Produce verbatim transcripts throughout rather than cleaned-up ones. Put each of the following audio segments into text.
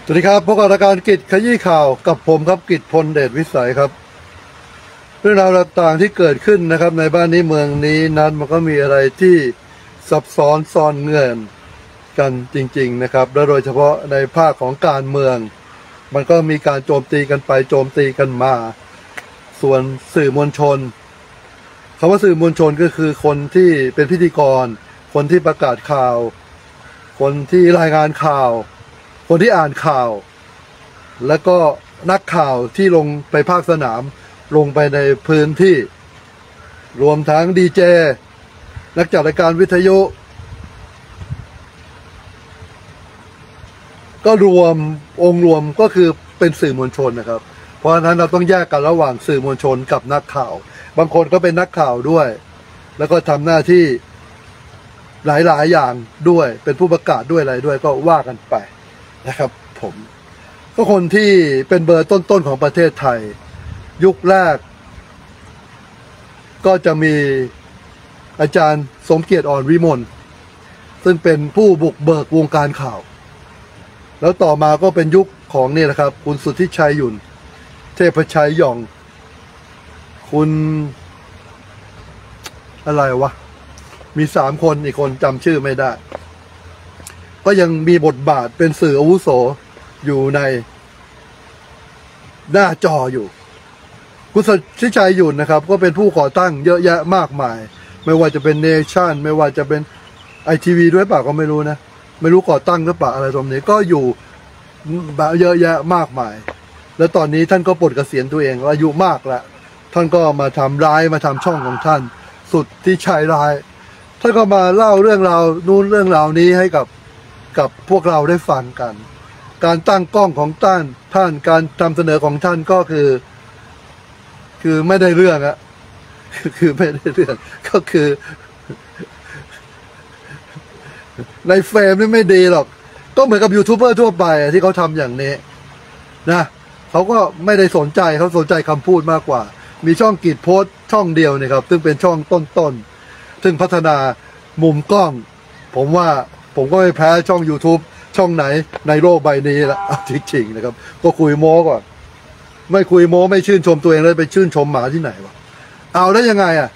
สวัสดีครับพบกับรายการกิจขยี้ข่าวกับผมครับกิจพลเดชวิสัยครับเรื่องราวต่างๆที่เกิดขึ้นนะครับในบ้านนี้เมืองนี้นั้นมันก็มีอะไรที่ซับซ้อนซ่อนเงื่อนกันจริงๆนะครับและโดยเฉพาะในภาคของการเมืองมันก็มีการโจมตีกันไปโจมตีกันมาส่วนสื่อมวลชนคำว่าสื่อมวลชนก็คือคนที่เป็นพิธีกรคนที่ประกาศข่าวคนที่รายงานข่าวคนที่อ่านข่าวแล้วก็นักข่าวที่ลงไปภาคสนามลงไปในพื้นที่รวมทั้งดีเจนักจัดรายการวิทยุก็รวมองค์รวมก็คือเป็นสื่อมวลชนนะครับเพราะฉะนั้นเราต้องแยกกันระหว่างสื่อมวลชนกับนักข่าวบางคนก็เป็นนักข่าวด้วยแล้วก็ทำหน้าที่หลายๆอย่างด้วยเป็นผู้ประกาศด้วยอะไรด้วยก็ว่ากันไปนะครับผมก็คนที่เป็นเบอร์ต้นๆของประเทศไทยยุคแรกก็จะมีอาจารย์สมเกียรติอ่อนวิมลซึ่งเป็นผู้บุกเบิกวงการข่าวแล้วต่อมาก็เป็นยุคของนี่แหละครับคุณสุทธิชัยหยุ่นเทพชัยหย่องคุณอะไรวะมีสามคนอีกคนจำชื่อไม่ได้ก็ยังมีบทบาทเป็นสื่ออาวุโสอยู่ในหน้าจออยู่คุณสุทธิชัยหยุ่นนะครับก็เป็นผู้ก่อตั้งเยอะแยะมากมายไม่ว่าจะเป็นเนชั่นไม่ว่าจะเป็นไอทีวีด้วยเปล่าก็ไม่รู้นะไม่รู้ก่อตั้งหรือเปล่าอะไรตรงนี้ก็อยู่แบบเยอะแยะมากมายแล้วตอนนี้ท่านก็ปลดเกษียณตัวเองอายุมากแล้วท่านก็มาทำร้ายมาทำช่องของท่านสุดที่ชัยร้ายท่านก็มาเล่าเรื่องราวนู้นเรื่องราวนี้ให้กับกับพวกเราได้ฟังกันการตั้งกล้องของท่านท่านการนำเสนอของท่านก็คือคือไม่ได้เรื่องอะคือไม่ได้เรื่องก็คือในเฟรมนี่ไม่ดีหรอกก็เหมือนกับยูทูบเบอร์ทั่วไปที่เขาทำอย่างนี้นะเขาก็ไม่ได้สนใจเขาสนใจคำพูดมากกว่ามีช่องกีดโพสช่องเดียวนี่ครับซึ่งเป็นช่องต้นๆซึ่งพัฒนามุมกล้องผมว่าผมก็ไม่แพ้ช่อง YouTube ช่องไหนในโลกใบนี้ละจริงๆนะครับก็คุยโม้ก่อนไม่คุยโม้ไม่ชื่นชมตัวเองเลยไปชื่นชมหมาที่ไหนวะเอาแล้วยังไงอ่ะ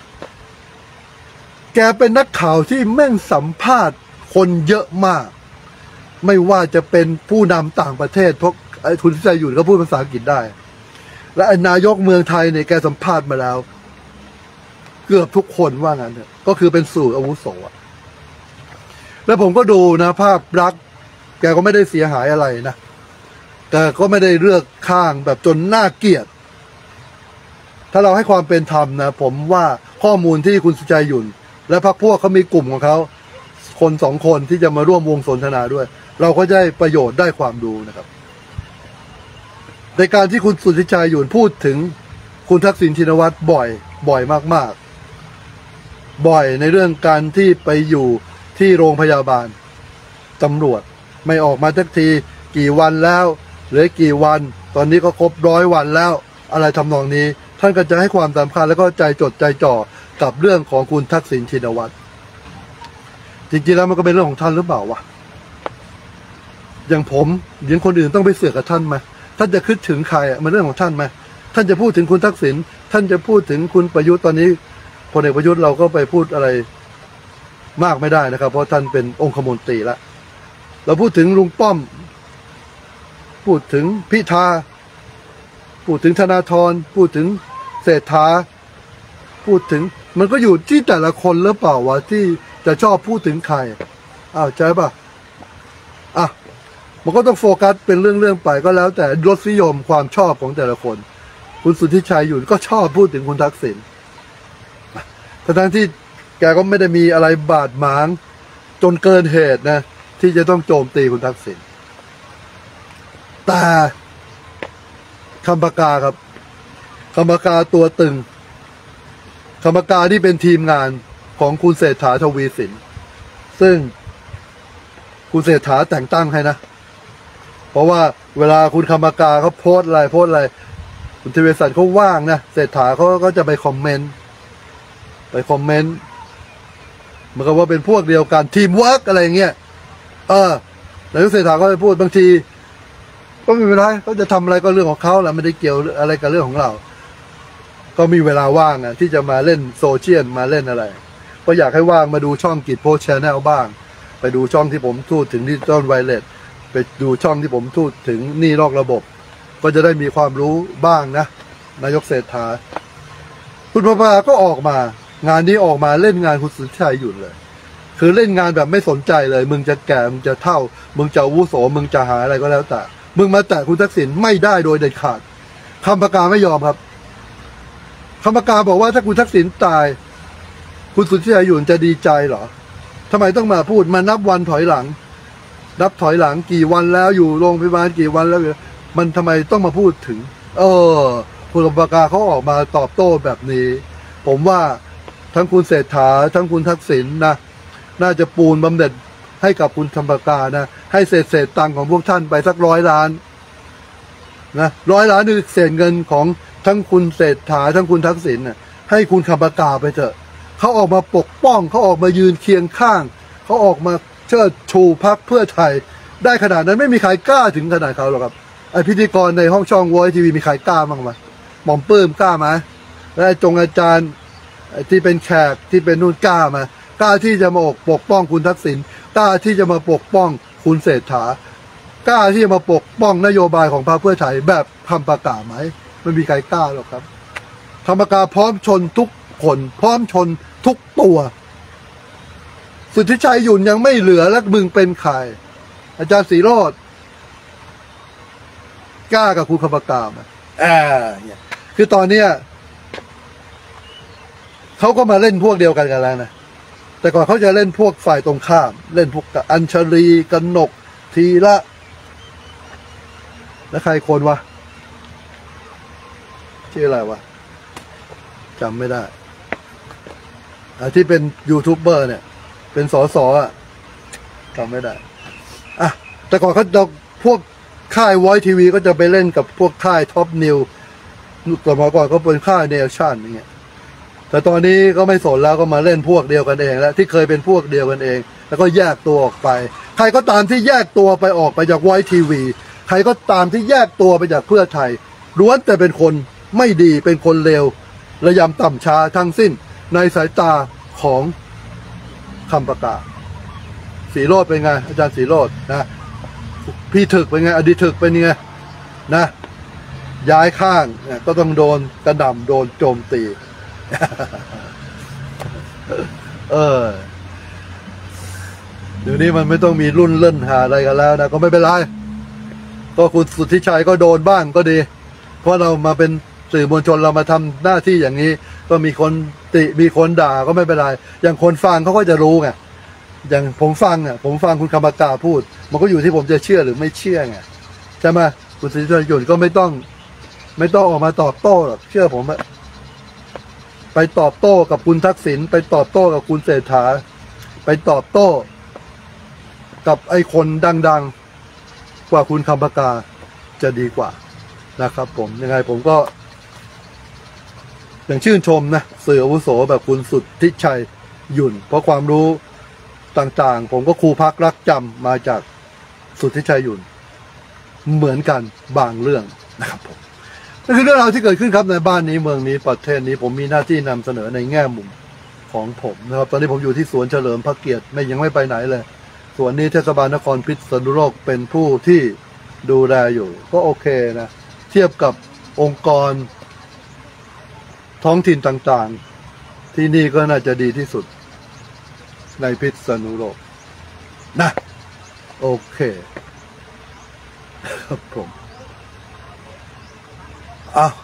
แกเป็นนักข่าวที่แม่งสัมภาษณ์คนเยอะมากไม่ว่าจะเป็นผู้นำต่างประเทศเพราะไอ้คุณใจอยู่ก็พูดภาษาอังกฤษได้และไอ้นายกเมืองไทยเนี่ยแกสัมภาษณ์มาแล้วเกือบทุกคนว่างั้นเนี่ยก็คือเป็นสื่ออาวุโสแล้วผมก็ดูนะภาพลักษณ์แกก็ไม่ได้เสียหายอะไรนะแต่ก็ไม่ได้เลือกข้างแบบจนน่าเกลียดถ้าเราให้ความเป็นธรรมนะผมว่าข้อมูลที่คุณสุชัยหยุ่นและพรรคพวกเขามีกลุ่มของเขาคนสองคนที่จะมาร่วมวงสนทนาด้วยเราก็ได้ประโยชน์ได้ความรู้นะครับในการที่คุณสุทธิชัยหยุ่นพูดถึงคุณทักษิณชินวัตรบ่อยบ่อยมากๆบ่อยในเรื่องการที่ไปอยู่ที่โรงพยาบาลตำรวจไม่ออกมาสักทีกี่วันแล้วเหลือกี่วันตอนนี้ก็ครบร้อยวันแล้วอะไรทำนองนี้ท่านก็จะให้ความสำคัญแล้วก็ใจจดใจจ่อกับเรื่องของคุณทักษิณชินวัตรจริงๆแล้วมันก็เป็นเรื่องของท่านหรือเปล่าวะอย่างผมอย่างคนอื่นต้องไปเสือกกับท่านไหมท่านจะคิดถึงใครมันเรื่องของท่านไหมท่านจะพูดถึงคุณทักษิณท่านจะพูดถึงคุณประยุทธ์ตอนนี้พลเอกประยุทธ์เราก็ไปพูดอะไรมากไม่ได้นะครับเพราะท่านเป็นองคมนตรีแล้วเราพูดถึงลุงป้อมพูดถึงพิธาพูดถึงธนาธรพูดถึงเศรษฐาพูดถึงมันก็อยู่ที่แต่ละคนหรือเปล่าวะที่จะชอบพูดถึงใครอ้าวใช่ป่ะอ่ะมันก็ต้องโฟกัสเป็นเรื่องๆไปก็แล้วแต่รสนิยมความชอบของแต่ละคนคุณสุทธิชัยหยุ่นก็ชอบพูดถึงคุณทักษิณทั้งที่แกก็ไม่ได้มีอะไรบาดหมางจนเกินเหตุนะที่จะต้องโจมตีคุณทักษิณแต่คำปากกาครับคำปากกาตัวตึงคำปากกาที่เป็นทีมงานของคุณเศรษฐาทวีสินซึ่งคุณเศรษฐาแต่งตั้งให้นะเพราะว่าเวลาคุณคำปากกาเขาโพสอะไรโพสอะไรคุณทวีสันเขาว่างนะเศรษฐาเขาก็จะไปคอมเมนต์ไปคอมเมนต์เหมือนกับว่าเป็นพวกเดียวกันทีมเวิร์กอะไรเงี้ยเออแล้วเศรษฐาก็ไปพูดบางทีก็ไม่เป็นไรเขาจะทำอะไรก็เรื่องของเขาแหละไม่ได้เกี่ยวอะไรกับเรื่องของเราก็มีเวลาว่างอ่ะที่จะมาเล่นโซเชียลมาเล่นอะไรก็อยากให้ว่างมาดูช่องกิจโพสต์แชนแนลบ้างไปดูช่องที่ผมพูดถึงดิจิตอลไวเลสไปดูช่องที่ผมพูดถึงหนี้นอกระบบก็จะได้มีความรู้บ้างนะนายกเศรษฐาคุณประภาก็ออกมางานนี้ออกมาเล่นงานคุณสุทธิชัยหยุ่นเลยคือเล่นงานแบบไม่สนใจเลยมึงจะแก่มึงจะเฒ่ามึงจะอาวุโสมึงจะหาอะไรก็แล้วแต่มึงมาแตะคุณทักษิณไม่ได้โดยเด็ดขาดคำประกาศไม่ยอมครับคำประกาศบอกว่าถ้าคุณทักษิณตายคุณสุทธิชัยหยุ่นจะดีใจเหรอทำไมต้องมาพูดมานับวันถอยหลังนับถอยหลังกี่วันแล้วอยู่โรงพยาบาลกี่วันแล้วมันทำไมต้องมาพูดถึงเออคุณคำประกาศเขาออกมาตอบโต้แบบนี้ผมว่าทั้งคุณเศรษฐาทั้งคุณทักษิณนะน่าจะปูนบำเหน็จให้กับคุณคำประกาศนะให้เศษเศษตังค์ของพวกท่านไปสักร้อยล้านนะร้อยล้านนี่เศษเงินของทั้งคุณเศรษฐาทั้งคุณทักษิณนะให้คุณคำประกาศไปเถอะเขาออกมาปกป้องเขาออกมายืนเคียงข้างเขาออกมาเชิดชูพรรคเพื่อไทยได้ขนาดนั้นไม่มีใครกล้าถึงขนาดเขาหรอกครับไอพิธีกรในห้องช่อง Voice ที วีมีใครกล้าบ้างไหมหม่อมปื้มกล้าไหมและจงอาจารย์ที่เป็นแขกที่เป็นนู่นกล้ามากล้าที่จะมาออกปกป้องคุณทักษิณกล้าที่จะมาปกป้องคุณเศรษฐากล้าที่จะมาปกป้องนโยบายของพรรคเพื่อไทยแบบคำประกาศไหมไม่มีใครกล้าหรอกครับคำประกาศพร้อมชนทุกคนพร้อมชนทุกตัวสุทธิชัยหยุ่นยังไม่เหลือแล้วมึงเป็นใครอาจารย์ศรีโรจน์กล้ากับคุณคำประกาศไหมอ่าเนี่ยคือตอนเนี้ยเขาก็มาเล่นพวกเดียวกันกันแล้วนะแต่ก่อนเขาจะเล่นพวกฝ่ายตรงข้ามเล่นพวกอัญชลีกนกทีละแล้วใครคนวะชื่ออะไรวะจำไม่ได้ที่เป็นยูทูบเบอร์เนี่ยเป็นสสอ่ะจำไม่ได้อ่ะแต่ก่อนเขาจะพวกค่าย Voice ที วีก็จะไปเล่นกับพวกค่ายท็อปนิวต่อมาก่อนก็เป็นค่ายเนชั่นอย่างเงี้ยแต่ตอนนี้ก็ไม่สนแล้วก็มาเล่นพวกเดียวกันเองแล้วที่เคยเป็นพวกเดียวกันเองแล้วก็แยกตัวออกไปใครก็ตามที่แยกตัวไปออกไปจาก Voice ที วี ใครก็ตามที่แยกตัวไปจากเพื่อไทยล้วนแต่เป็นคนไม่ดีเป็นคนเลวระยำต่ำช้าทั้งสิ้นในสายตาของคำประกาศศรีโรจน์เป็นไงอาจารย์ศรีโรจน์นะพี่ถึกเป็นไงอดีตถึกเป็นไงนะย้ายข้างก็ต้องโดนกระหน่ำโดนโจมตีเออเดี๋ยวนี้มันไม่ต้องมีรุ่นเล่นหาอะไรกันแล้วนะก็ไม่เป็นไรก็คุณสุทธิชัยก็โดนบ้างก็ดีเพราะเรามาเป็นสื่อมวลชนเรามาทำหน้าที่อย่างนี้ก็มีคนติมีคนด่าก็ไม่เป็นไรอย่างคนฟังเขาก็จะรู้ไงอย่างผมฟังอ่ะผมฟังคุณคำประกาศพูดมันก็อยู่ที่ผมจะเชื่อหรือไม่เชื่อไงใช่ไหมคุณสุทธิชัยหยุ่นก็ไม่ต้องไม่ต้องออกมาตอบโต้หรอกเชื่อผมอะไปตอบโต้กับคุณทักษิณไปตอบโต้กับคุณเศรษฐาไปตอบโต้กับไอ้คนดังๆกว่าคุณคำประกาศจะดีกว่านะครับผมยังไงผมก็อย่างชื่นชมนะสื่ออาวุโสแบบคุณสุทธิชัยหยุ่นเพราะความรู้ต่างๆผมก็ครูพักรักจำมาจากสุทธิชัยหยุ่นเหมือนกันบางเรื่องนะครับผมนั่นคือเรื่องราวที่เกิดขึ้นครับในบ้านนี้เมืองนี้ประเทศนี้ผมมีหน้าที่นำเสนอในแง่มุมของผมนะครับตอนนี้ผมอยู่ที่สวนเฉลิมพระเกียรติไม่ยังไม่ไปไหนเลยสวนนี้เทศบาลนครพิษณุโลกเป็นผู้ที่ดูแลอยู่ก็โอเคนะเทียบกับองค์กรท้องถิ่นต่างๆที่นี่ก็น่าจะดีที่สุดในพิษณุโลกนะโอเคครับผมอ้าว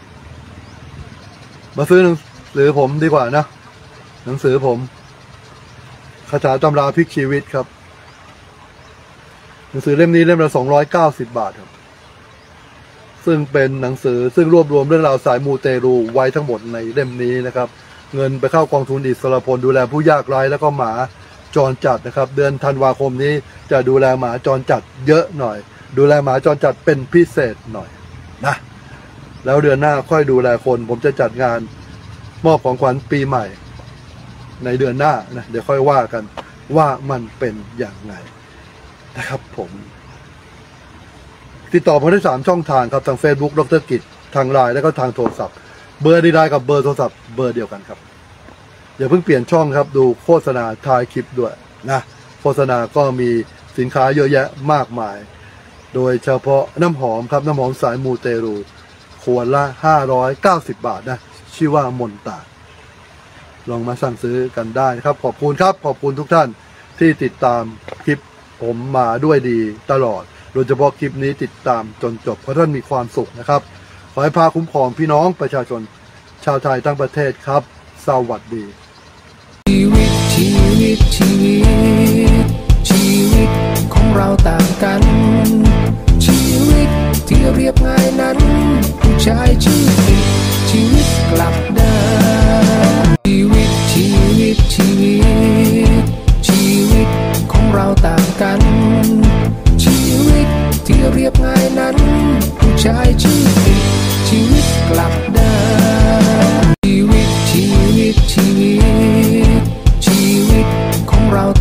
มาซื้อหนังสือผมดีกว่านะหนังสือผมคาถาตำราพลิกชีวิตครับหนังสือเล่มนี้เล่มละสองร้อยเก้าสิบบาทครับซึ่งเป็นหนังสือซึ่งรวบรวมเรื่องราวสายมูเตลูไว้ทั้งหมดในเล่มนี้นะครับเงินไปเข้ากองทุนอิสรพลดูแลผู้ยากไร้แล้วก็หมาจรจัดนะครับเดือนธันวาคมนี้จะดูแลหมาจรจัดเยอะหน่อยดูแลหมาจรจัดเป็นพิเศษหน่อยนะแล้วเดือนหน้าค่อยดูแลคนผมจะจัดงานมอบของขวัญปีใหม่ในเดือนหน้านะเดี๋ยวค่อยว่ากันว่ามันเป็นอย่างไรนะครับผมติดต่อผมได้สามช่องทางครับทาง Facebook ดร.กิจทางไลน์แล้วก็ทางโทรศัพท์เบอร์ดีไลน์กับเบอร์โทรศัพท์เบอร์เดียวกันครับอย่าเพิ่งเปลี่ยนช่องครับดูโฆษณาท้ายคลิปด้วยนะโฆษณาก็มีสินค้าเยอะแยะมากมายโดยเฉพาะน้ำหอมครับน้ำหอมสายมูเตรูขวดละห้าร้อยเก้าสิบบาทนะชื่อว่ามนตาลองมาสั่งซื้อกันได้นะครับขอบคุณครับขอบคุณทุกท่านที่ติดตามคลิปผมมาด้วยดีตลอดโดยเฉพาะคลิปนี้ติดตามจนจบเพราะท่านมีความสุขนะครับขอให้พาคุ้มครองพี่น้องประชาชนชาวไทยทั้งประเทศครับสวัสดีชีวิตชีวิตชีวิตชีวิตของเราต่างกันชีวิตที่เรียบง่ายนั้นผู้ชายชื่อผิดชีวิตกลับได้ชีวิตชีวิตชีวิตชีวิตของเราต่างกันชีวิตที่เรียบง่ายนั้นผู้ชายชื่อผิดชีวิตกลับได้ชีวิตชีวิตชีวิตชีวิตของเรา